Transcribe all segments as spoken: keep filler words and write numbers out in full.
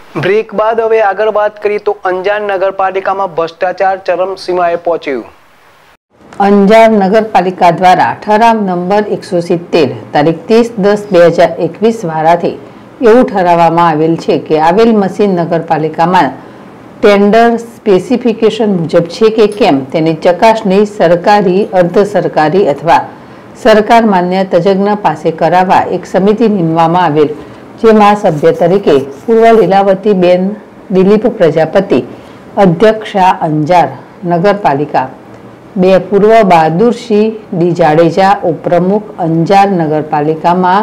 Break બાદ હવે આગળ વાત કરીએ તો અંજાર નગરપાલિકામાં ભ્રષ્ટાચાર ચરમસીમાએ પહોંચ્યું। અંજાર નગરપાલિકા દ્વારા ઠરાવ નંબર એકસો સિત્તેર તારીખ ત્રીસ દસ બે હજાર એકવીસ વારાથી એવું ઠરાવવામાં આવેલ છે કે આવેલ મશીન નગરપાલિકામાં ટેન્ડર સ્પેસિફિકેશન મુજબ છે કે કેમ તેની ચકાસણી સરકારી, અર્ધ સરકારી અથવા સરકાર માન્ય તજજ્ઞ પાસે કરાવવા એક સમિતિ નીમવામાં આવેલ, જેમાં સભ્ય તરીકે પૂર્વ લીલાવતીબેન દિલીપ પ્રજાપતિ, અધ્યક્ષા અંજાર નગરપાલિકા, બે પૂર્વ બહાદુરસિંહ ડી જાડેજા ઉપપ્રમુખ અંજાર નગરપાલિકામાં,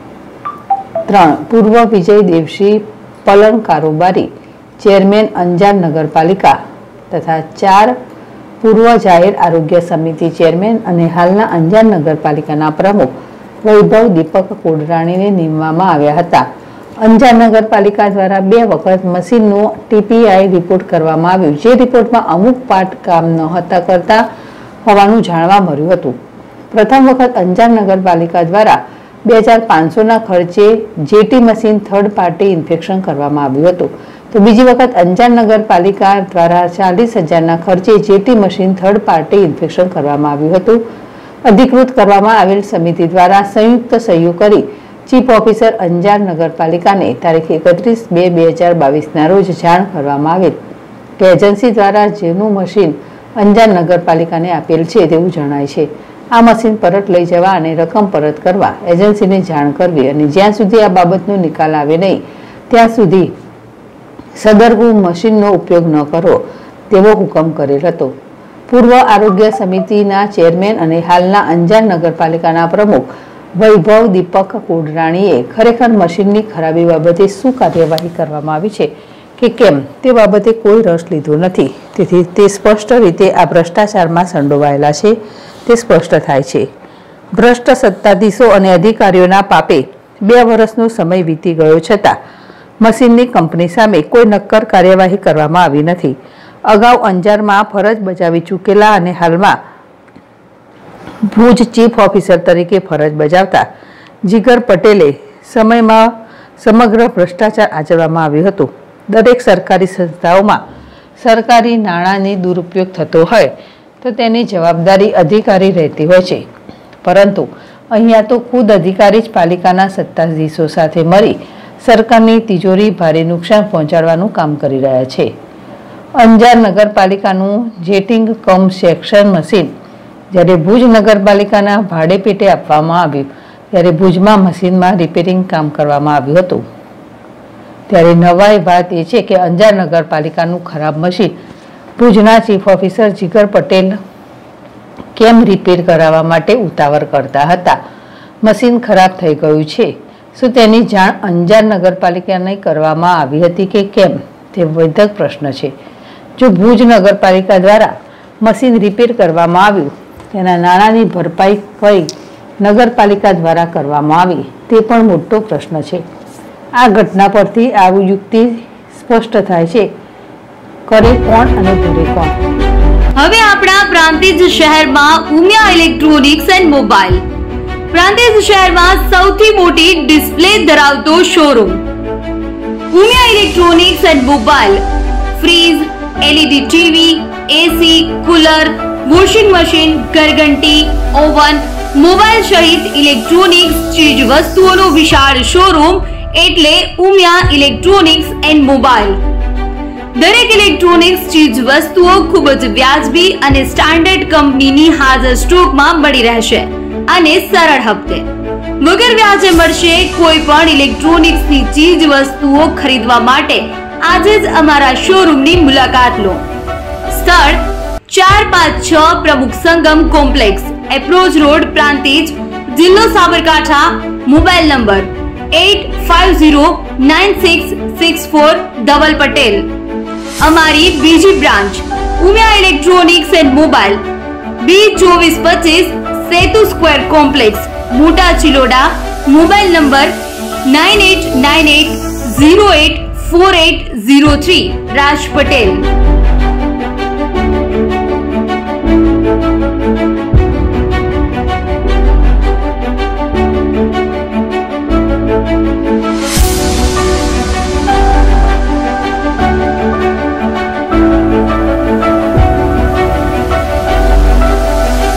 ત્રણ પૂર્વ વિજય દેવસિંહ પલંગ કારોબારી ચેરમેન અંજાર નગરપાલિકા તથા ચાર પૂર્વ જાહેર આરોગ્ય સમિતિ ચેરમેન અને હાલના અંજાર નગરપાલિકાના પ્રમુખ વૈભવ દીપક કોડરાણીને નીમવામાં આવ્યા હતા। અંજાર નગરપાલિકા દ્વારા બે વખત મશીનનો ટીપીઆઈ રિપોર્ટ કરવામાં આવ્યો, જે રિપોર્ટમાં અમુક પાર્ટ કામ ન હતા કરતા હોવાનું જાણવા મળ્યું હતું। પ્રથમ વખત અંજાર નગરપાલિકા દ્વારા બે હજાર પાંચસોના ખર્ચે જેટી મશીન થર્ડ પાર્ટી ઇન્સ્પેક્શન કરવામાં આવ્યું હતું, તો બીજી વખત અંજાર નગરપાલિકા દ્વારા ચાલીસ હજારના ખર્ચે જેટી મશીન થર્ડ પાર્ટી ઇન્સ્પેક્શન કરવામાં આવ્યું હતું। અધિકૃત કરવામાં આવેલ સમિતિ દ્વારા સંયુક્ત સહીઓ કરી ચીફ ઓફિસર અંજાર નગરપાલિકાને તારીખ એકત્રીસ બે બે હજાર બાવીસના રોજ જાણ કરવામાં આવેલ કે એજન્સી દ્વારા જેનું મશીન અંજાર નગરપાલિકાને આપેલ છે તેવું જણાય છે। આ મશીન પરત લઈ જવા અને રકમ પરત કરવા એજન્સીને જાણ કરવી અને જ્યાં સુધી આ બાબતનો નિકાલ આવે નહીં ત્યાં સુધી સદરનું મશીનનો ઉપયોગ ન કરવો તેવો હુકમ કરેલ હતો। પૂર્વ આરોગ્ય સમિતિના ચેરમેન અને હાલના અંજાર નગરપાલિકાના પ્રમુખ વૈભવ દીપક કોડરાણીએ ખરેખર મશીનની ખરાબી બાબતે શું કાર્યવાહી કરવામાં આવી છે કે કેમ તે બાબતે કોઈ રસ લીધો નથી, તેથી તે સ્પષ્ટ રીતે આ ભ્રષ્ટાચારમાં સંડોવાયેલા છે તે સ્પષ્ટ થાય છે। ભ્રષ્ટ સત્તાધીશો અને અધિકારીઓના પાપે બે વર્ષનો સમય વીતી ગયો છતાં મશીનની કંપની સામે કોઈ નક્કર કાર્યવાહી કરવામાં આવી નથી। અગાઉ અંજારમાં ફરજ બજાવી ચૂકેલા અને હાલમાં ભુજ ચીફ ઓફિસર તરીકે ફરજ બજાવતા જીગર પટેલે સમયમાં સમગ્ર ભ્રષ્ટાચાર આચરવામાં આવ્યું હતું। દરેક સરકારી સંસ્થાઓમાં સરકારી નાણાંની દુરુપયોગ થતો હોય તો તેની જવાબદારી અધિકારી રહેતી હોય છે, પરંતુ અહીંયા તો ખુદ અધિકારી જ પાલિકાના સત્તાધીશો સાથે મળી સરકારની તિજોરી ભારે નુકસાન પહોંચાડવાનું કામ કરી રહ્યા છે। અંજાર નગરપાલિકાનું જેટિંગ કમ સેક્શન મશીન જ્યારે ભુજ નગરપાલિકાના ભાડે પેટે આપવામાં આવ્યું ત્યારે ભુજમાં મશીનમાં રિપેરિંગ કામ કરવામાં આવ્યું હતું, ત્યારે નવાઈ વાત એ છે કે અંજાર નગરપાલિકાનું ખરાબ મશીન ભુજના ચીફ ઓફિસર જીગર પટેલ કેમ રિપેર કરાવવા માટે ઉતાવળ કરતા હતા। મશીન ખરાબ થઈ ગયું છે, શું તેની જાણ અંજાર નગરપાલિકાને કરવામાં આવી હતી કે કેમ તે વૈધક પ્રશ્ન છે। જો ભુજ નગરપાલિકા દ્વારા મશીન રિપેર કરવામાં આવ્યું તેના નાણાંની ભરપાઈ કઈ નગરપાલિકા દ્વારા કરવામાં આવી તે પણ મોટો પ્રશ્ન છે। આ ઘટના પરથી આવું યુક્તિ સ્પષ્ટ થાય છે, કરે કોણ અને ભરે કોણ। હવે આપણા પ્રાંતિજ શહેરમાં Umiya electronics and mobile, Prantij શહેરમાં સૌથી મોટી ડિસ્પ્લે ધરાવતો showroom Umiya electronics and mobile fridge, LED TV, AC, cooler, washing machine, ઘરઘંટી, ઓવન, મોબાઈલ સહિત ઇલેક્ટ્રોનિક્સ ચીજ વસ્તુઓનો વિશાળ શોરૂમ એટલે ઉમિયા ઇલેક્ટ્રોનિક્સ એન્ડ મોબાઈલ। દરેક ઇલેક્ટ્રોનિક્સ ચીજ વસ્તુઓ ખૂબ જ વ્યાજબી અને સ્ટાન્ડર્ડ કંપનીની હાજર સ્ટોકમાં મળી રહેશે અને સરળ હપ્તે વગર વ્યાજે મળશે। કોઈ પણ ઇલેક્ટ્રોનિક્સની ચીજ વસ્તુઓ ખરીદવા માટે આજે જ અમારા શોરૂમની મુલાકાત લો। સ્થળ ચાર પાંચ છ Pramukh Sangam complex, approach road, Prantij, જિલ્લો Sabarkantha. Mobile number eight five zero nine six six four Dhaval Patel. અમારી બીજી branch Umiya electronics and mobile B ચોવીસ પચીસ Setu square complex, Mota Chiloda. Mobile number nine eight nine eight zero eight four eight zero three. Raj Patel.